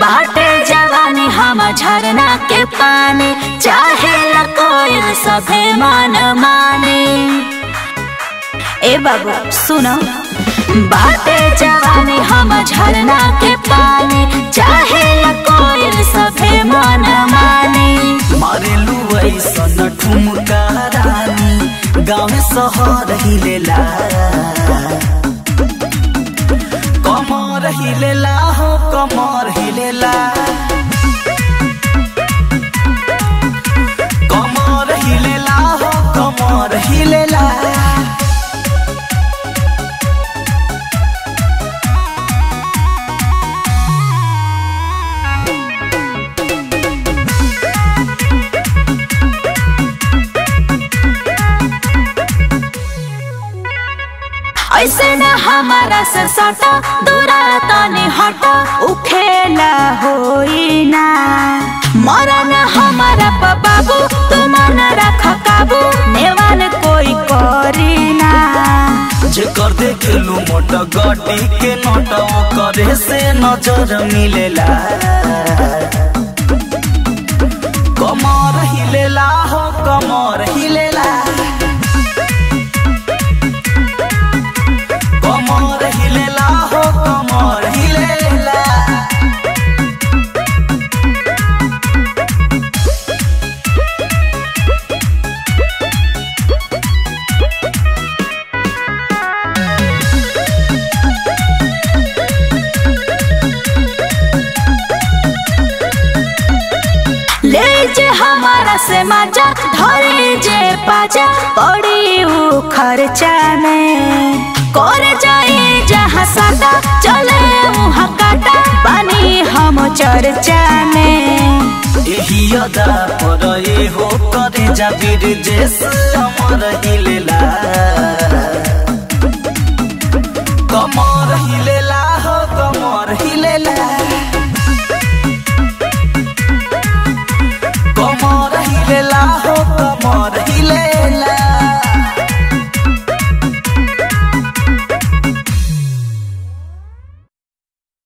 बाटे जवानी हम झरना के पानी, चाहे कोई सभे मान माने। ए बाबू सुनो, बाटे जवानी हम झरना के पानी, चाहे कोई सभे मान माने। मारेलू ऐसन ठुमका रानी, गाँव शहर हिलेला, कमर हिलेला हो कमर हिलेला, कमर हिलेला हो कमर हिलेला। ऐसे न हमारा से सटा, दूरा तनी हटा, उखेला होई ना। मरन हमारा बाबू, तुम न रख काबू, नेवान कोई करी ना। जे कर देखेलू मोट गड्डी के नोट, करे से नजर मिलेला, कमर हिलेला हो कमर हिलेला, कमर हिलेला हो कमर हिलेला। ले जे हमारा से मजा, धरे जे पाजा, पड़ी ऊ खर्चा में। कर जाए जहाँ सादा, चले वहाँ काटा, पानी हम चर्चा में। यही अदा पर ये हो करे जा बीर जैसे अमर हिलेला।